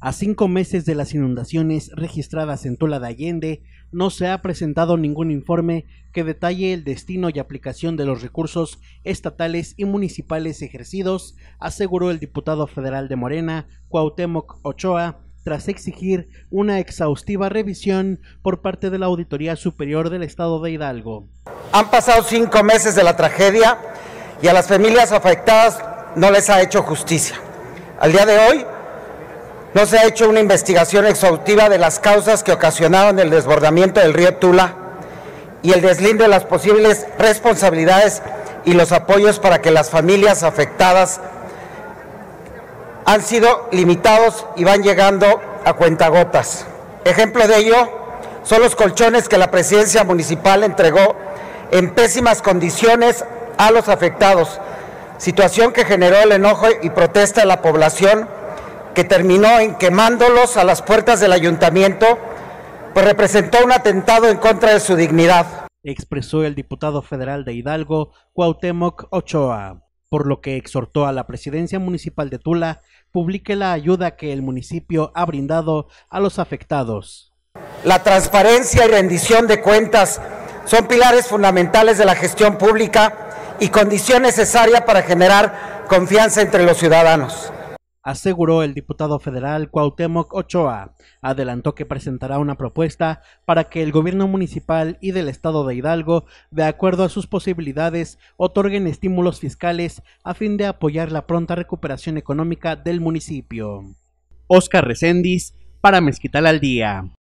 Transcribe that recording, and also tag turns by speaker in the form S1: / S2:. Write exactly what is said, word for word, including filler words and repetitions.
S1: A cinco meses de las inundaciones registradas en Tula de Allende, no se ha presentado ningún informe que detalle el destino y aplicación de los recursos estatales y municipales ejercidos, aseguró el diputado federal de Morena, Cuauhtémoc Ochoa, tras exigir una exhaustiva revisión por parte de la Auditoría Superior del Estado de Hidalgo.
S2: Han pasado cinco meses de la tragedia y a las familias afectadas no les ha hecho justicia. Al día de hoy, no se ha hecho una investigación exhaustiva de las causas que ocasionaron el desbordamiento del río Tula y el deslinde de las posibles responsabilidades y los apoyos para que las familias afectadas han sido limitados y van llegando a cuentagotas. Ejemplo de ello son los colchones que la presidencia municipal entregó en pésimas condiciones a los afectados, situación que generó el enojo y protesta de la población, que terminó en quemándolos a las puertas del ayuntamiento, pues representó un atentado en contra de su dignidad,
S1: expresó el diputado federal de Hidalgo, Cuauhtémoc Ochoa, por lo que exhortó a la presidencia municipal de Tula publique la ayuda que el municipio ha brindado a los afectados.
S2: La transparencia y rendición de cuentas son pilares fundamentales de la gestión pública y condición necesaria para generar confianza entre los ciudadanos,
S1: aseguró el diputado federal Cuauhtémoc Ochoa. Adelantó que presentará una propuesta para que el gobierno municipal y del estado de Hidalgo, de acuerdo a sus posibilidades, otorguen estímulos fiscales a fin de apoyar la pronta recuperación económica del municipio. Óscar Reséndiz, para Mezquital al Día.